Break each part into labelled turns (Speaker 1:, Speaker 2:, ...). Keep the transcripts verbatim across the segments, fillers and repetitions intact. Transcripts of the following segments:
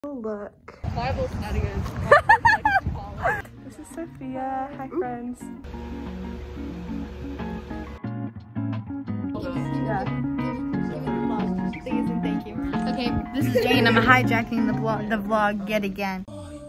Speaker 1: Look.
Speaker 2: Bible study is.
Speaker 1: This is Sophia. Hi, friends. Yeah.
Speaker 2: Please and thank you. Okay, this is Jane. I'm hijacking the vlog, the vlog yet again.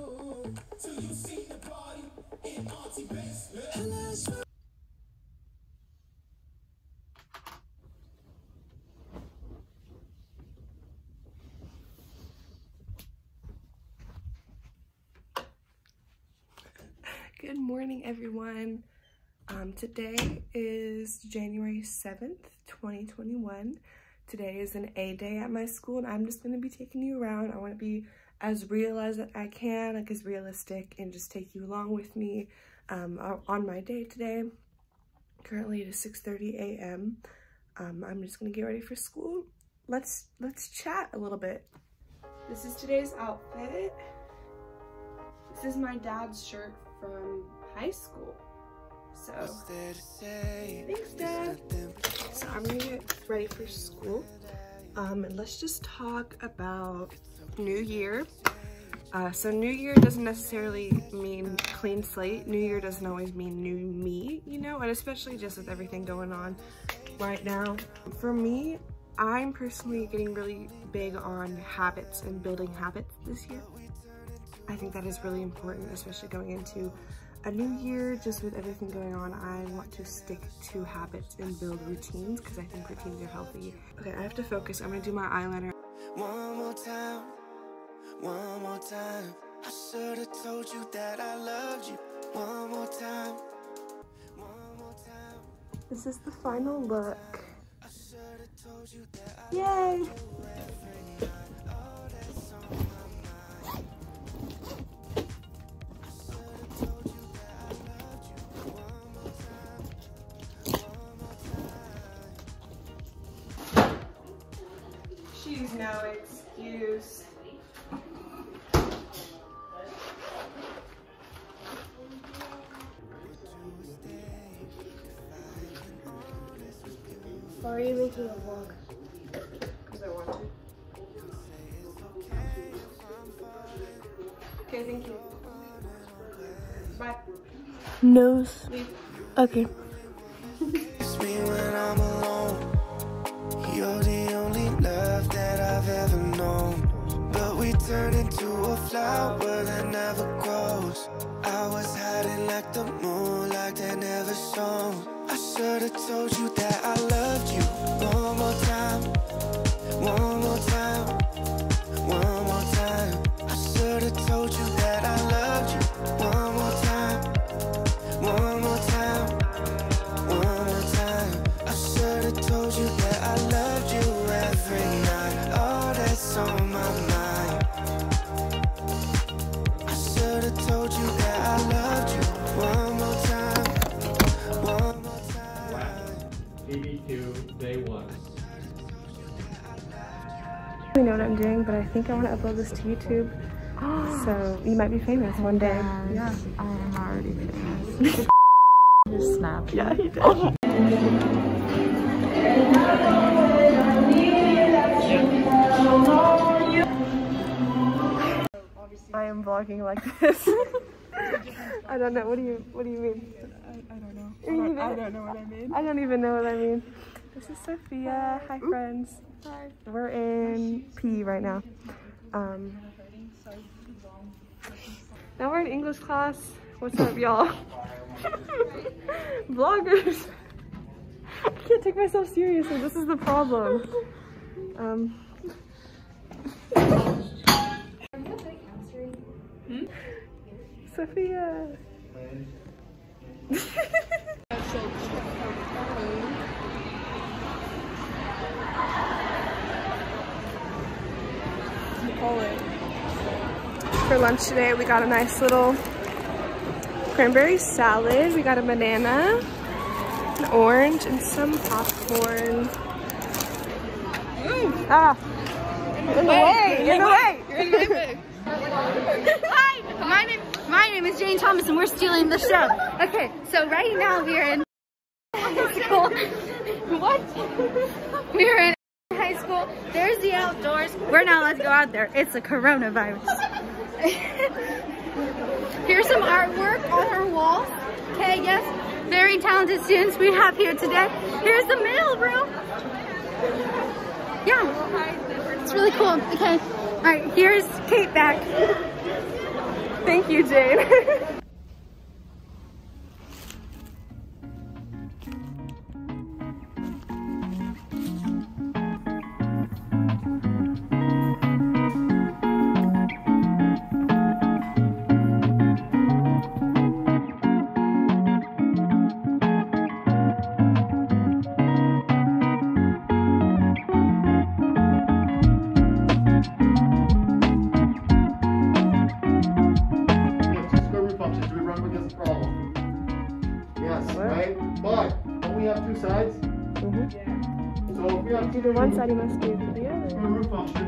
Speaker 1: Good morning, everyone. Um, today is January seventh, twenty twenty-one. Today is an A day at my school, and I'm just going to be taking you around. I want to be as real as I can, like as realistic, and just take you along with me um, on my day today. Currently it is six thirty a m Um, I'm just going to get ready for school. Let's let's chat a little bit. This is today's outfit. This is my dad's shirt from high school. So, thanks, Dad. So I'm gonna get ready for school. Um, and let's just talk about New Year. Uh, so New Year doesn't necessarily mean clean slate. New Year doesn't always mean new me, you know, and especially just with everything going on right now. For me, I'm personally getting really big on habits and building habits this year. I think that is really important, especially going into a new year. Just with everything going on, I want to stick to habits and build routines because I think routines are healthy. Okay, I have to focus. I'm gonna do my eyeliner.
Speaker 3: One more time, one more time. I should have told you that I loved you. One more time, one more time.
Speaker 1: This is the final look.
Speaker 3: I should have told you that I
Speaker 1: Yay! She's no excuse.
Speaker 4: Why are you making a vlog?
Speaker 1: Because I want to. Okay, thank you. Bye.
Speaker 4: Nose.
Speaker 1: Leave.
Speaker 4: Okay.
Speaker 3: It's me when I'm alone. You're the only love that I've ever known. But we turn into a flower that never grows. I was hiding like the moonlight that never shone. I should have told you that I loved you. One more time, one more time, one more time. I should have told you that I loved you. One more time, one more time, one more time. I should have told you that I loved you every night. Oh, that's on my mind. I should have told you that I loved you. One more time, one more time.
Speaker 5: P B Q day one.
Speaker 1: I don't know what I'm doing, but I think I want to upload this to YouTube. So you might be famous one day. Yeah.
Speaker 2: I am already famous. Just snap.
Speaker 1: Yeah, he did. I am vlogging like this. I don't know. What do you What do you mean?
Speaker 6: I, I don't know.
Speaker 1: You
Speaker 6: I don't,
Speaker 1: even-
Speaker 6: I don't know what I mean.
Speaker 1: I don't even know what I mean. This is Sophia. Hi, friends.
Speaker 6: Hi.
Speaker 1: We're in P right now. Um, now we're in English class. What's up, y'all? Vloggers. I can't take myself seriously. This is the problem. Um.
Speaker 6: Hmm?
Speaker 1: Sophia. For lunch today, we got a nice little cranberry salad. We got a banana, an orange, and some popcorn.
Speaker 6: Ooh.
Speaker 1: Ah, in the way, in the way.
Speaker 6: You're in my way.
Speaker 2: Hi, my name my name is Jane Thomas, and we're stealing the show. Okay, so right now we are in high school. What? We are in high school. cool. There's the outdoors. We're not allowed to go out there. It's a coronavirus. Here's some artwork on her wall. Okay, yes, very talented students we have here today. Here's the mail room. Yeah, it's really cool. Okay, all right, here's Kate back.
Speaker 1: Thank you, Jane.
Speaker 7: But don't we have two sides?
Speaker 1: Mm-hmm.
Speaker 7: So if we have
Speaker 1: Do the one side, you must do the other.
Speaker 7: two root function.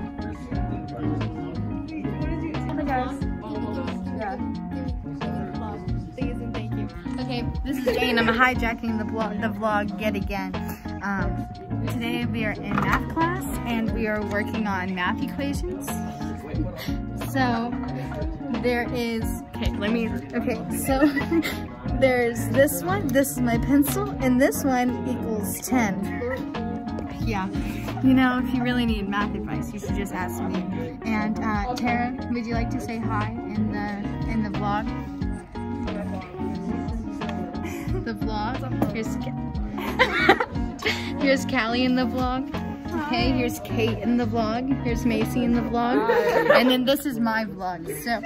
Speaker 2: Hi guys. Yeah. Please and thank you. Okay, this is Jane. I'm hijacking the vlog, the vlog yet again. Um, today we are in math class and we are working on math equations. So there is, okay, let me, okay, so there's this one, this is my pencil, and this one equals ten. Yeah, you know, if you really need math advice, you should just ask me. And uh, Tara, would you like to say hi in the in the vlog? The vlog. Here's here's Callie in the vlog. Okay, here's Kate in the vlog. Here's Macy in the vlog, and then this is my vlog. So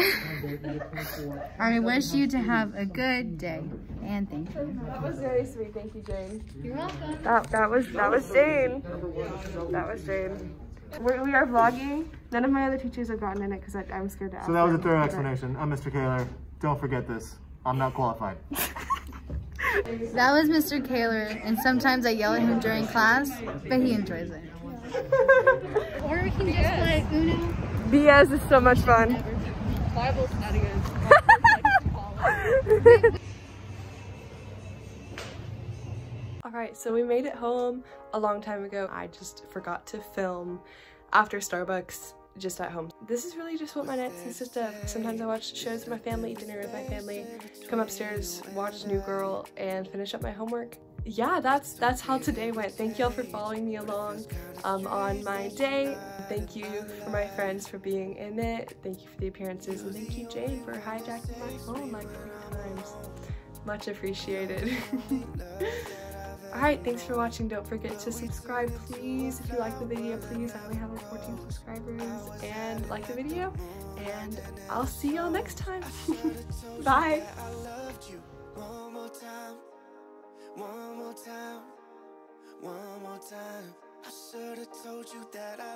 Speaker 2: I wish you to have a good day, and thank you.
Speaker 1: That was very sweet. Thank you, Jane.
Speaker 2: You're welcome.
Speaker 1: That that was that was Jane. That was Jane. We're, we are vlogging. None of my other teachers have gotten in it because I'm scared to ask.
Speaker 7: So that was a
Speaker 1: them.
Speaker 7: thorough explanation. I'm Mister Kaler. Don't forget this. I'm not qualified.
Speaker 2: That was Mister Kaler, and sometimes I yell at him during class, but he enjoys it. Or we can just play Uno.
Speaker 1: B S is so much fun.
Speaker 6: Bible study is. Alright, so we made it home a long time ago. I just forgot to film after Starbucks just at home. This is really just what my nights consist of. Sometimes I watch shows with my family, eat dinner with my family, come upstairs, watch New Girl, and finish up my homework. Yeah, that's that's how today went. Thank y'all for following me along um, on my day. Thank you for my friends for being in it. Thank you for the appearances, and thank you, Jane, for hijacking my phone like three times. Much appreciated. Alright, thanks for watching. Don't forget to subscribe, please. If you like the video, please. I only have like fourteen subscribers. And like the video. And I'll see y'all next time. Bye.
Speaker 3: One more time, one more time, one more time. I should have told you that I